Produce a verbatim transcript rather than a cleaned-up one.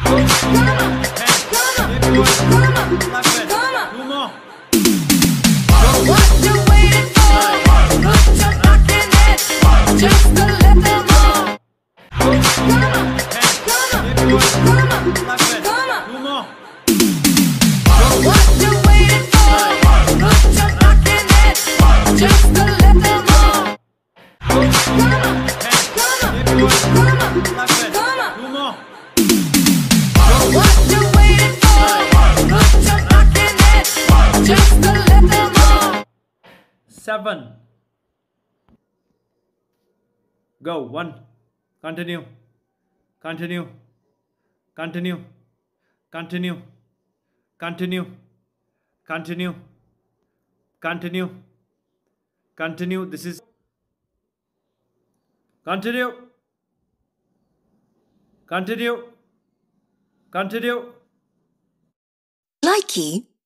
Two more. What you waiting for? Put your back in it, just a little more. Come on, come on, come on, come on. Two more. What you waiting for? Put your back in it, just a little more. Come on, come on, come on, come on. Two more. What you waiting for? Put your back in it, just a little more. Seven. Go. One. Continue. Continue. Continue. Continue. Continue. Continue. Continue. Continue. This is. Continue. Continue. Continue. Likey